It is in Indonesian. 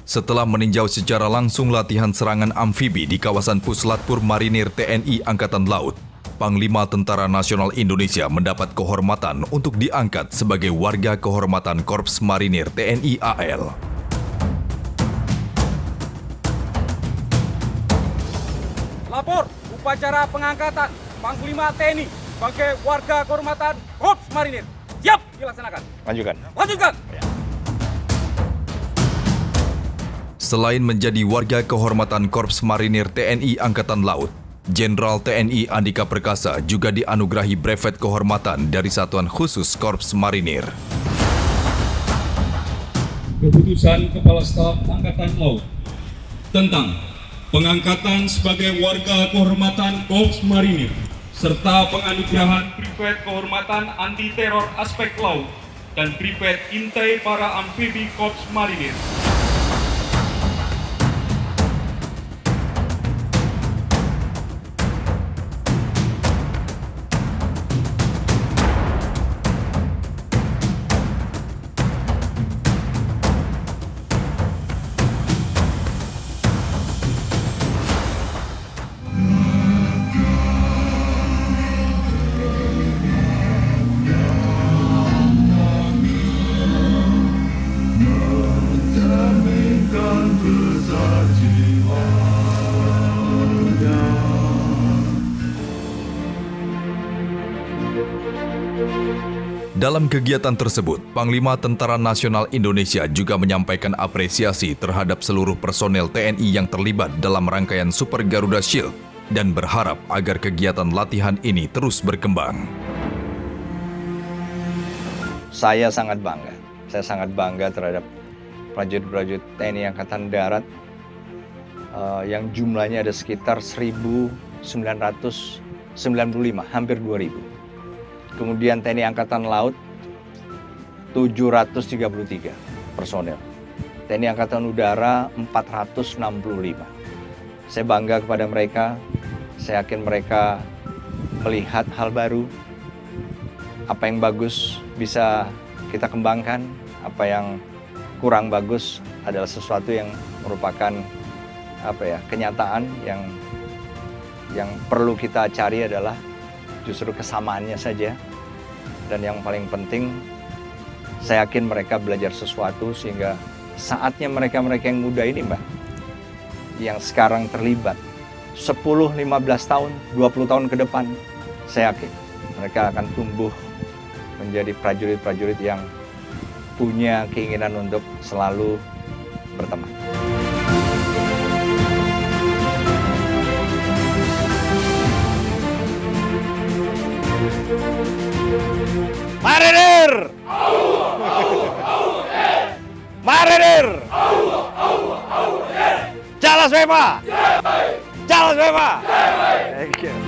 Setelah meninjau secara langsung latihan serangan amfibi di kawasan Puslatpur Marinir TNI Angkatan Laut, Panglima Tentara Nasional Indonesia mendapat kehormatan untuk diangkat sebagai warga kehormatan Korps Marinir TNI AL. Lapor upacara pengangkatan Panglima TNI sebagai warga kehormatan Korps Marinir. Siap dilaksanakan. Lanjutkan. Lanjutkan. Selain menjadi warga kehormatan Korps Marinir TNI Angkatan Laut, Jenderal TNI Andika Perkasa juga dianugerahi brevet kehormatan dari Satuan Khusus Korps Marinir. Keputusan Kepala Staf Angkatan Laut tentang pengangkatan sebagai warga kehormatan Korps Marinir serta penganugerahan brevet kehormatan anti teror aspek laut dan brevet intai para amfibi Korps Marinir. Dalam kegiatan tersebut, Panglima Tentara Nasional Indonesia juga menyampaikan apresiasi terhadap seluruh personel TNI yang terlibat dalam rangkaian Super Garuda Shield dan berharap agar kegiatan latihan ini terus berkembang. Saya sangat bangga terhadap prajurit-prajurit TNI Angkatan Darat yang jumlahnya ada sekitar 1.995, hampir 2.000. Kemudian TNI Angkatan Laut 733 personel. TNI Angkatan Udara 465. Saya bangga kepada mereka. Saya yakin mereka melihat hal baru. Apa yang bagus bisa kita kembangkan. Apa yang kurang bagus adalah sesuatu yang merupakan kenyataan yang perlu kita cari adalah justru kesamaannya saja. Dan yang paling penting, saya yakin mereka belajar sesuatu sehingga saatnya mereka-mereka yang muda ini, Mbak, yang sekarang terlibat 10, 15 tahun, 20 tahun ke depan, saya yakin mereka akan tumbuh menjadi prajurit-prajurit yang punya keinginan untuk selalu berteman. Marinir! Marinir! Jalas Bema! Jalas Bema! Thank you.